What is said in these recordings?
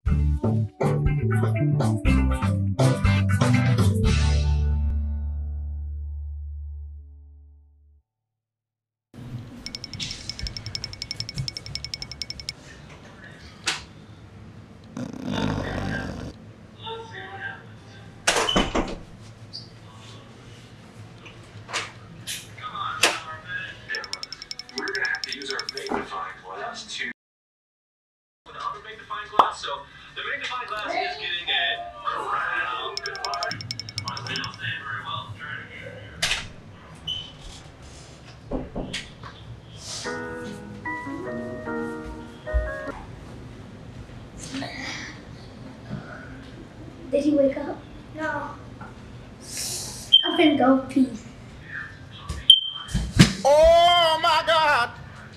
So the magnifying glass is getting a crown. Goodbye. Honestly, not staying very well. Did he wake up? No. I'm finna go pee. Oh my God!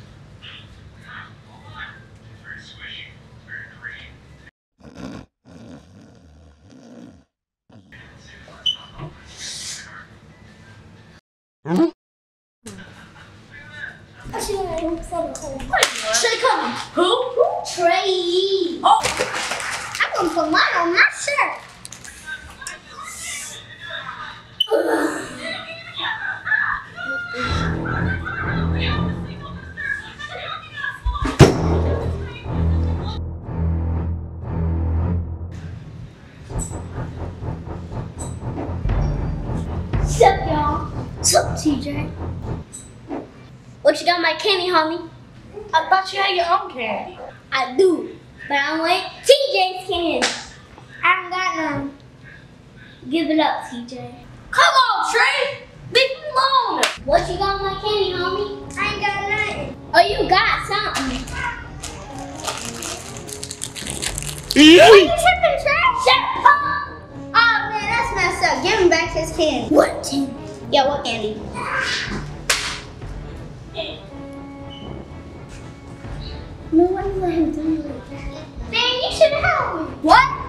Trey coming. Who? Trey. Oh. I'm gonna put mine on my shirt. Sup, y'all? Sup, TJ? What you got my candy, homie? I thought you had your own candy. I do, but I want TJ's candy. I haven't got none. Give it up, TJ. Come on, Trey. Leave me alone. What you got my candy, homie? I ain't got nothing. Oh, you got something. Are you tripping, Trey? Shut up. Oh, man, that's messed up. Give him back his candy. What candy? Yeah, what candy? No, why you let him do it like that? Man, you should help me. What?